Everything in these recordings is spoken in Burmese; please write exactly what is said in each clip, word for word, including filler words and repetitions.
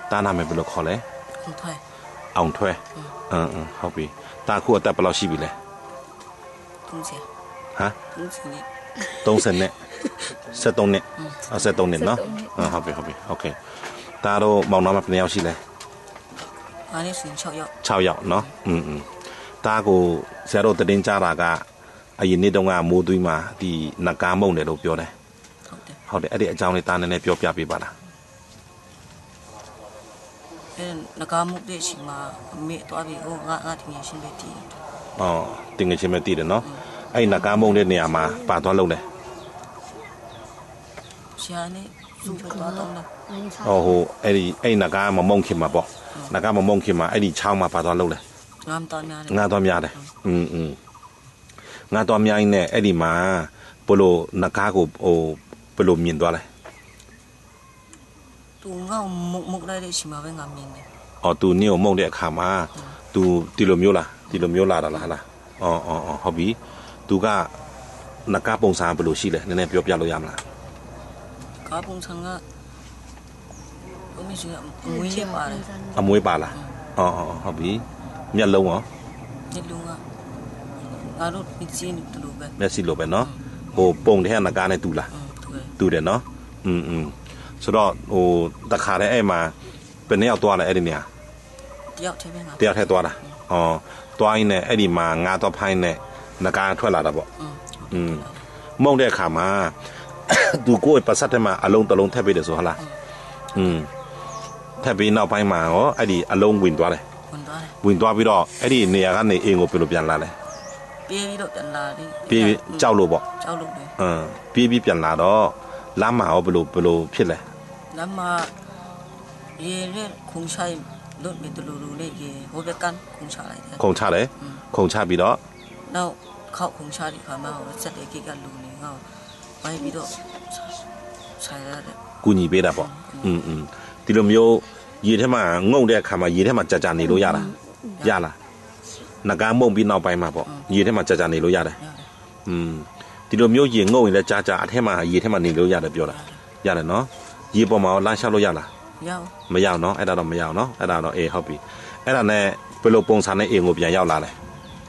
ตานาไม่เป็นลูกคอเลยองถ้วยอ่องถ้วยเออเออเขาปีตาคู่แต่ปลาชีบีเลยตรงเสียฮะตรงเสียเนี่ยตรงเส้นเนี่ยเส้นตรงเนี่ยเอาเส้นตรงเนี่ยเนาะเออเขาปีเขาปีโอเคตาเรามองน้องมาเป็นแนวชีเลยอันนี้สิชาวเยาชาวเยาเนาะอืมอืมตากูเสียเราตัดสินใจละก็ไอ้ยินนี่ตรงอ่ะมูดุยมาที่นักการเมืองเนี่ยเราเปียวเลยเขาเดี๋ยวไอ้เด็กเจ้าในตาเนี่ยเปียวเปียปีบ้านะเอ็นนักการเมืองเด็กชิมาเมื่อตัวพี่โอ้งางาที่มีชิมเบตีอ๋อถึงจะชิมเบตีเนาะไอ้นักการเมืองเนี่ยมาป่าตัวลงเลยเชียนี่สู้ไปตัวตรงเลยโอ้โหไอ้ไอ้นักการมามองขึ้นมาปะนักการมามองขึ้นมาไอ้นี่เช่ามาป่าตัวลงเลยงามตอนยาเลยงามตอนยาเลยอืมอืมงานตัวมีอะไรเนี่ยไอ้ดิมาปโลนักการกูโอปโลมีนตัวอะไรตัวเงาหมกหมกได้เลยชิมาเป็นงามมีนเลยอ๋อตัวนี้โอมองเด็กขามาตัวติโลมิโอล่ะติโลมิโอล่าละละละอ๋ออ๋ออ๋อฮอบบี้ตัวก็นักการปงสารปโลชีเลยเนี่ยเปียบยาโลยามละการปงสารก็ก็ไม่ใช่มวยเยอะป่าเลยอ่ะมวยป่าละอ๋ออ๋อฮอบบี้มีอะไรลงเหรอมีลุงอ่ะงานรถมีซีนตัวลูกแบบมีซีนลูกแบบเนาะโอ้ปงที่นักการในตูละตูเด่นเนาะอืมอืมสุดยอดโอ้ตะขาได้ไอ้มาเป็นเนี่ยเอาตัวอะไรไอ้ดิเนี่ยเตี้ยใช่ไหมครับเตี้ยแท้ตัวละอ๋อตัวไอ้เนี่ยไอ้ดิมางาตัวไพ่เนี่ยนักการทั่วละดับบ่อืมมองได้ขามาดูกู้ไอ้ประสัทให้มาอารมณ์ตะลงแทบไปเดี๋ยวสุฮะละอืมแทบไปนอกไปมาอ๋อไอ้ดิอารมณ์วินตัวเลยวินตัวพี่ดอกไอ้ดิเนี่ยกันเนี่ยเองก็เป็นรูปยันละเลยပြေพี่ดอกยันละดิပြေเจ้าลูกบ่เจ้าลูกเลยเออပြေพี่ยันละดอกล้ำมาเอาเป็นรูเป็นรูผิดเลยล้ำมาเย่เรื่องคงใช้รถเป็นตัวรูเลยเย่หัวเบกันคงใช้อะไรคงใช้เลยคงใช้พี่ดอกแล้วเขาคงใช้ที่ขามาเสร็จเอกกันรูนี่เขาไปพี่ดอกใช้แล้วเลยกูหนีไปได้บ่อืมอืมที่เราမျိုးยีเท่มางงได้ขามายีเท่มาจัดจานนี่รู้ยาละยาละนักการมงพี่นอกไปมาบ่ยีเท่มาจัดจานนี่รู้ยาเลยอืมที่เราမျိုးยีงงเลยจ้าจ้าเท่มายีเท่มานี่รู้ยาเลยเปียวละยาเลยเนาะยีปอมาล้างชารู้ยาละยาวไม่ยาวเนาะไอ้ดาเราไม่ยาวเนาะไอ้ดาเราเอเข้าปีไอ้ดาเนี่ยเปโลปงสันในเองก็เปลี่ยนยาวละเลย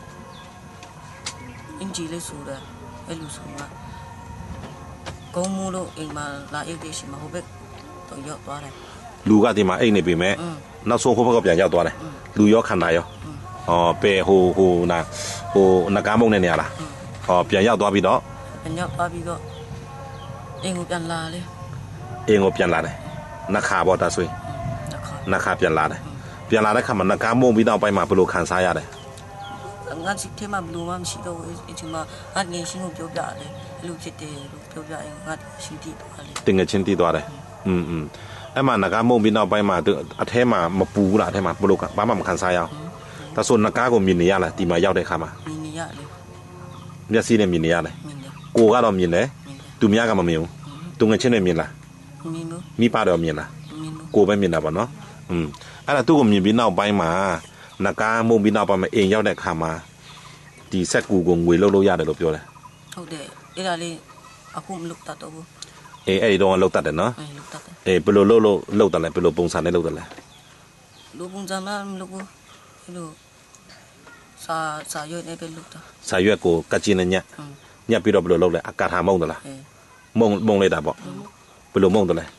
อินจีเลยสูดไอ้ลูสูมาก็มูโลเองมาลาเอเดชิมาโฮเบกต้องยาวตัวเลยลูกก็ที่มาเองเนี่ยปีแม่นักส่งเขาก็เปลี่ยนยาวตัวเลยลูยอขันได้ยออ๋อเปโฮโฮนะโฮนักการมงเนี่ยเนี่ยล่ะอ๋อเปลี่ยนยาวตัวปีเนาะเปลี่ยนยาวตัวปีก็เองก็เปลี่ยนลาเลยเองก็เปลี่ยนลาเลยนักข่าวบอกตาสุยนักข่าวเปลี่ยนลาเลยเปลี่ยนลาได้คำมันนักการมงพี่น้องไปมาปลุกขันสายอะไรงานสิทธิ์มาบลูมาสิโตไอ้ที่มาอันนี้ชิงก็เปียวจ่าเลยลูกคิดเตลูกเปียวจ่าเองงานชิงตีตัวเลยตึงกับชิงตีตัวเลยอืมอืมไอ้มานักการมงพี่น้องไปมาตัวอัฐมามาปูละอัฐมาปลุกบ้ามาขันสายเอาแต่ส่วนนักการก็มีเนียแหละที่มาเย้าได้คำมามีเนียเลยเนี่ยซีเนี่ยมีเนียเลยกูก็เรามีเลยตุมียก็มามีตุงเงินเช่นเนี่ยมีละมีมั้ยมีป้าเดียวมีละกูไม่มีนะบ่เนาะอืมอันนั้นตู้ก็มีพี่น้องไปมานักการมงพี่น้องไปมาเองเย้าได้คำมาดีเซ็ตกูกงวยโลโลยาเดี๋ยวเราเปียวเลยဟုတ်တယ်အဲ့ဒါလေးအခုမလုပ်တတ်တော့ဘူးအေးအဲ့ဒီတော့လောက်တတ်တယ်နော်အေးလုပ်တတ်တယ်အေးဘယ်လိုလုပ်လို့လောက်တယ်လဲဘယ်လိုပုံစံနဲ့လောက်တယ်လဲလူပုံစံမှာမလုပ်ဘူးအဲ့လိုစာစာရွက်နဲ့ပဲလုပ်တာစာရွက်ကိုကတ်ကျင်းနဲ့ညက်ညက်ပြီးတော့ဘယ်လိုလုပ်လဲအကာထားမုံတယ်လားမုံမုံလိုက်တာပေါ့ဘယ်လိုမုံတယ်လဲ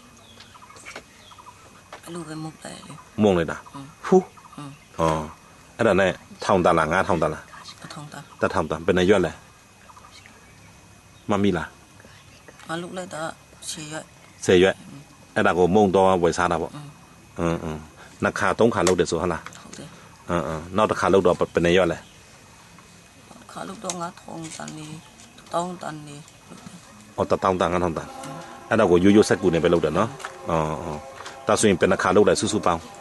အဲ့လိုပဲမုံတယ်လေမုံလိုက်တာဟူးอ๋อအဲ့ဒါနဲ့ထောင်တလားငါးထောင်တလားထောင်တတထောင်တเป็นရွက်လဲမမီလားမလုပ်လိုက်တာဆယ်ရွက်ဆယ်ရွက်အဲ့ဒါကိုမုံတော့ဝယ်စားတာပေါ့อืมอืมနှစ်ခါသုံးခါလုပ်တယ်ဆိုဟုတ်လားဟုတ်တယ်အင်းအင်းနောက်တစ်ခါလုပ်တော့เป็นရွက်လဲခါလုပ်တော့ငါထောင်တန်နေတောင်းတန်နေအော်တတောင်းတန်ငါထောင်တန်အဲ့ဒါကိုရိုးရိုးဆက်ကူနေပဲလုပ်တယ်နော်အော်အော်ဒါဆိုရင်เป็นနှစ်ခါလုပ်တယ်စုစုပေါင်း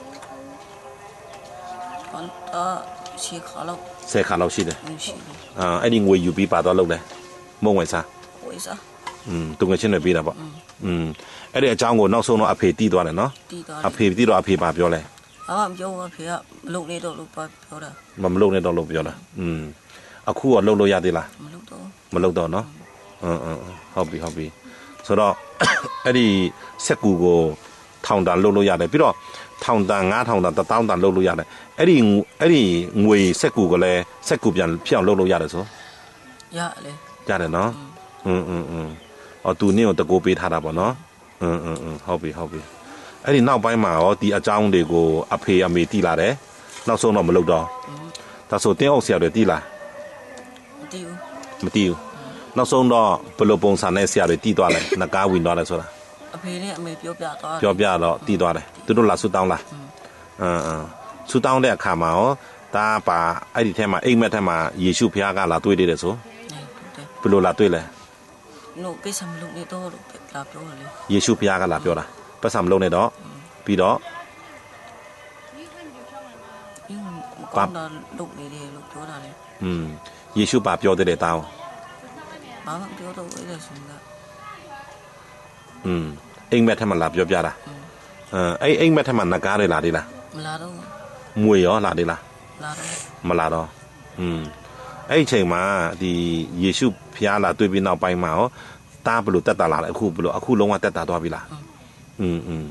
တော့ရှေ့ခါလောက်ဆယ်ခါလောက်ရှိတယ်အာအဲ့ဒီငွေယူပြီးပါတော့လုပ်တယ်မုံဝယ်စားဝယ်စားอืมတုံငချင်းတွေပေးတာပေါ့อืมအဲ့ဒီအကြောင်းကိုနောက်ဆုံးတော့အဖေတီးသွားတယ်နော်အဖေတီးတော့အဖေပါပြောလဲအာမပြောအဖေကမလုပ်နေတော့လို့ပြောတာမမလုပ်နေတော့လို့ပြောတာอืมအခုတော့လုပ်လို့ရသေးလားမလုပ်တော့မလုပ်တော့နော်အင်းအင်းဟုတ်ပြီဟုတ်ပြီဆိုတော့အဲ့ဒီစက်ကူကိုတထောင်တန်လုပ်လို့ရတယ်ပြီးတော့ထောင်တန်ငါးထောင်တန်တစ်တောင်းတန်လုပ်လို့ရတယ်အဲ့ဒီအဲ့ဒီငွေစက်ကူကလည်းစက်ကူပြန်ဖြစ်အောင်လုပ်လို့ရတယ်ဆိုရလေရတယ်နော်อืมอืมอืมအော်သူနင်းကိုတကိုးပေးထားတာပေါ့နော်อืมอืมอืมဟုတ်ပြီဟုတ်ပြီအဲ့ဒီနောက်ပိုင်းမှာရောဒီအကြောင်းတွေကိုအဖေအမေတီးလာတယ်နောက်ဆုံးတော့မလုပ်တော့ဒါဆိုတင်းအုပ်ဆရာတွေတီးလာမတီးဘူးမတီးဘူးနောက်ဆုံးတော့ဘယ်လိုပုံစံနဲ့ဆရာတွေတီးသွားလဲငကားဝင်သွားတယ်ဆိုတာအဖေနဲ့အမေပြောပြသွားပြောပြတော့တီးသွားတယ်သူတို့လာဆူတောင်းလာအင်းအင်းဆူတောင်းတဲ့အခါမှာရောဒါပါအဲ့ဒီထဲမှာအိမ်မက်ထဲမှာယေရှုဖခင်ကလာတွေ့တယ်ဆိုဘယ်လိုလာတွေ့လဲလို့ပိစံမလုပ်နေတော့လို့လာပြောတယ်လေယေရှုဖခင်ကလာပြောတာပိစံမလုပ်နေတော့ပြီးတော့ဘာလုပ်နေတယ်လို့ပြောတာလေอืมယေရှုပါပြောတဲ့တောင်းဘာမှပြောတော့အဲ့ဒါဆိုတော့อืมအိမ်မက်ထဲမှာလာပြောပြတာအဲအဲ့အိမ်မက်ထဲမှာငကားတွေလာသေးလားမလာတော့မွေရောလာသေးလားလာတော့မလာတော့อืมအဲ့ဒီချိန်မှာဒီယေရှုဖျားလာတွေ့ပြီးနောက်ပိုင်းမှာရောတားဘလို့တက်တာလာလဲအခုဘလို့အခုလုံးဝတက်တာသွားပြီလားอืมอืม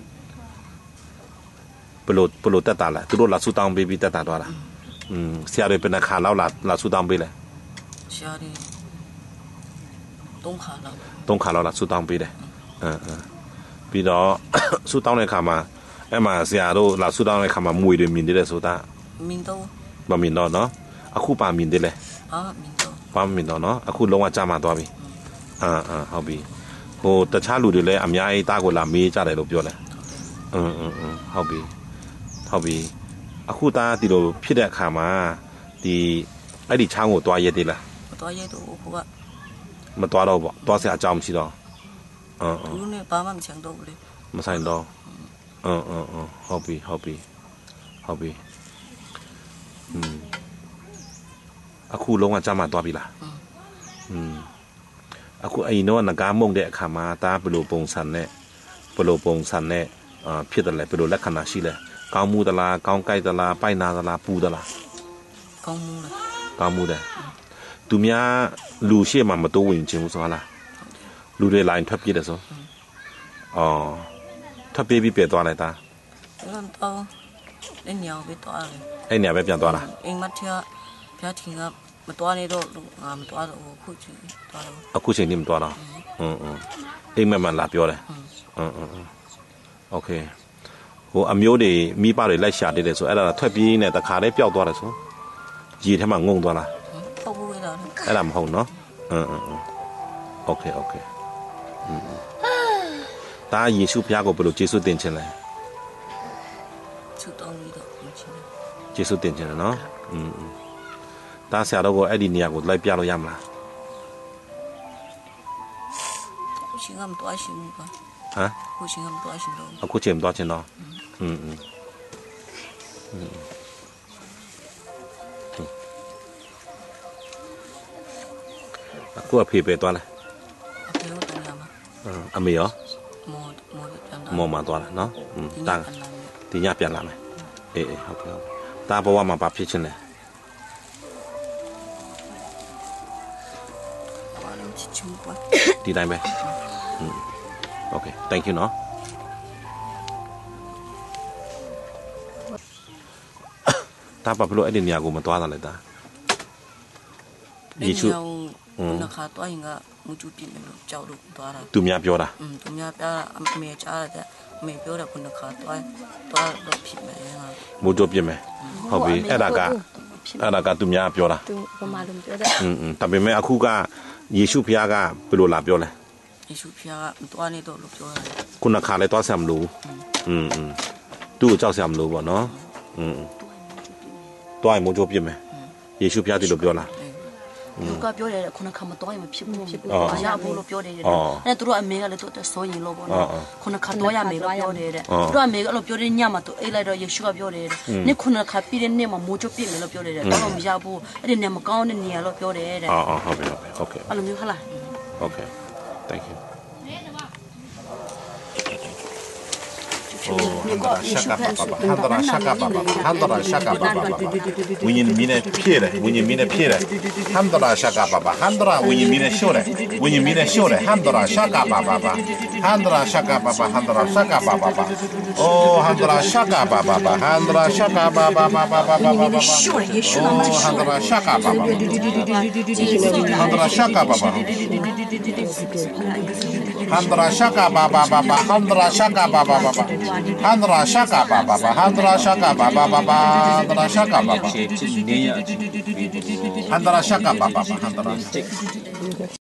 ဘလို့ဘလို့တက်တာလဲသူတို့လာဆူတောင်းပေးပြီးတက်တာသွားတာอืมဆရာတွေဘယ်နှခါလောက်လာလာဆူတောင်းပေးလဲဆရာတွေသုံးခါလောက်သုံးခါလောက်လာဆူတောင်းပေးတယ်အင်းအင်းပြီးတော့ဆူတောင်းတဲ့ခါမှာအဲ့မှာဆရာတို့လာဆူတောင်းတဲ့ခါမှာမွေတွေမြင်တယ်ဆိုတာမြင်တော့မမြင်တော့နော်အခုပါမြင်တယ်လေအာမြင်တော့ပါမြင်တော့နော်အခုလုံးဝကြာမှသွားပြီအင်းအင်းဟုတ်ပြီဟိုတခြားလူတွေလည်းအများကြီးတားကိုလာမေးကြတယ်လို့ပြောတယ်အင်းအင်းအင်းဟုတ်ပြီဟုတ်ပြီအခုတားဒီလိုဖြစ်တဲ့အခါမှာဒီအဲ့ဒီချောင်းကိုတွားရဲသေးလားမတွားရဲတော့ဟိုကမတွားတော့ပေါ့တွားစရာအကြောင်းမရှိတော့အင်းအင်းဘူးနဲ့ဘာမှမဆိုင်တော့ဘူးလေမဆိုင်တော့အင်းအင်းအင်းဟုတ်ပြီဟုတ်ပြီဟုတ်ပြီอืมအခုလုံးဝကြာမှတွားပြီလားอืมအခုအိမ်တော့ငကားမုံတဲ့အခါမှာတားဘယ်လိုပုံစံနဲ့ဘယ်လိုပုံစံနဲ့အာဖြစ်တယ်လဲဘယ်လိုလက္ခဏာရှိလဲကောင်းမှုသလားကောင်းကြိုက်သလားပိုက်နာသလားပူသလားကောင်းမှုလားကောင်းမှုတယ်သူများလူရှိမှမတိုးဝင်ခြင်းဘူးဆိုလားလူတွေလိုင်းထွက်ပြေးတယ်ဆိုအော်ထွက်ပြေးပြီးပြသွားလိုက်တာအဲ့တော့အဲ့ညောင်ပဲသွားတယ်အဲ့ညပဲပြန်သွားတာအိမ်မထရဖျားထင်ကမသွားနေတော့ငါမသွားတော့အခုချိန်သွားတော့အခုချိန်นี่မသွားတော့อืมอืมအိမ်မက်မှလာပြောတယ်อืมอืมโอเคဟိုအမျိုးတွေမိဘတွေလိုက်ရှာတည်တယ်ဆိုအဲ့ဒါထွက်ပြေးနေတခါတည်းပျောက်သွားတယ်ဆိုရေထဲမှာငုံသွားလားဟုတ်ဘူးလားအဲ့ဒါမဟုတ်နော်อืมอืมโอเคโอเคอืมဒါယေရှုဖျားကိုဘယ်လိုယေရှုတင်ချင်လဲသူတောင်းပြီးတော့တင်ချင်တယ်ယေရှုတင်ချင်တယ်နော်อืมဒါဆရာတော်ကိုအဲ့ဒီနေရာကိုလိုက်ပြလို့ရမလားခုချိန်ကမတွားရှင်ဘူးပါဟမ်ခုချိန်ကမတွားရှင်တော့အခုချိန်မတွားရှင်တော့อืมอืมအခုအဖေပဲတွားလားအဖေတို့တောင်းရမှာအမေရောမောမောပြန်တာမောမှာတွားလားနော်อืมတာဒီညပြန်လာမယ်အေးအေးဟုတ်ကဲ့တာဘဝမှာဘာဖြစ်ချင်လဲဒီတိုင်းပဲอืมโอเค thank you เนาะတာဘာလို့အဲ့ဒီနေရာကိုမသွားတာလဲတာယေရှုနခါတော့ရင်ကမူကျူပြင်းလို့ကြောက်လို့သွားတာသူများပြောတာอืมသူများပြောတာအမေကြားတယ်အမေပြောတယ်ခုနခါတော့သွားတော့ဖြစ်မယ်ဟာမူကျူပြင်းမယ်ဟုတ်ပြီအဲ့ဒါကအဲ့ဒါကသူများပြောတာသူဘာမှလုံးပြောတယ်อืมဒါပေမဲ့အခုကယေရှုဖခင်ကဘယ်လိုလာပြောလဲယေရှုဖခင်ကမတော်နေတော့လို့ပြောတယ်ခုနခါလဲသွားဆရာမလို့อืมอืมသူ့ကိုကြောက်ဆရာမလို့ပေါ့နော်อืมတွားရင်မိုးကြိုးပြစ်မယ်ယေရှုဖခင်ဒီလိုပြောလားလူကပြောတယ်ခုနခါမတော်ရင်မဖြစ်ဘူးဖြစ်ဘူး။ရဘူးလို့ပြောတယ်တဲ့။အဲ့သူတို့အမေကလည်းသူ့စိုးရင်လို့ပေါ့နော်။ခုနခါတော့ရမယ်လို့ပြောတယ်တဲ့။သူတို့အမေကလည်းပြောတယ်ညမှာသူအိတ်လိုက်တော့ယေရှုကပြောတယ်တဲ့။နေ့ခုနခါပြီးတဲ့နေ့မှာမိုးချိုးပြည့်မယ်လို့ပြောတယ်တဲ့။တော့မရဘူး။အဲ့ဒီနေ့မကောင်းတဲ့နေရာလို့ပြောတယ်တဲ့။အော်ဟုတ်ပြီဟုတ်ပြီ။ Okay ။အဲ့လိုမျိုးဟုတ်လား။ Okay. Thank you. handra shaka baba handra shaka baba handra shaka baba when you mean it pire when you mean it pire handra shaka baba handra when you mean it sure when you mean it sure handra shaka baba handra shaka baba handra shaka baba oh handra shaka baba handra shaka baba baba baba oh handra shaka baba handra shaka baba handra shaka baba baba handra shaka baba baba handra shaka baba baba handra shaka baba baba handra shaka baba handra shaka baba handra